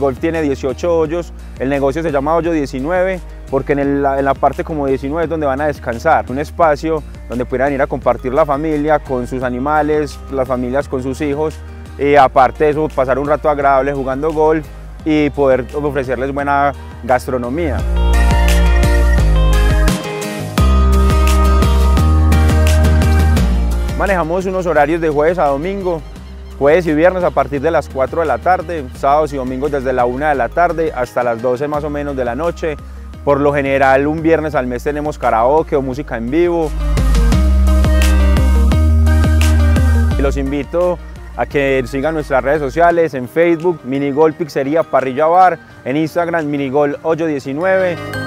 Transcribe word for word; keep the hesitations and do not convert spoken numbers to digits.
golf tiene dieciocho hoyos, el negocio se llama Hoyo diecinueve porque en, el, en la parte como diecinueve es donde van a descansar, un espacio donde pudieran ir a compartir la familia con sus animales, las familias con sus hijos, y aparte de eso pasar un rato agradable jugando golf y poder ofrecerles buena gastronomía. Manejamos unos horarios de jueves a domingo, jueves y viernes a partir de las cuatro de la tarde, sábados y domingos desde la una de la tarde hasta las doce más o menos de la noche. Por lo general un viernes al mes tenemos karaoke o música en vivo. Y los invito a que sigan nuestras redes sociales, en Facebook Minigol Pizzería Parrilla Bar, en Instagram Minigol Hoyo diecinueve.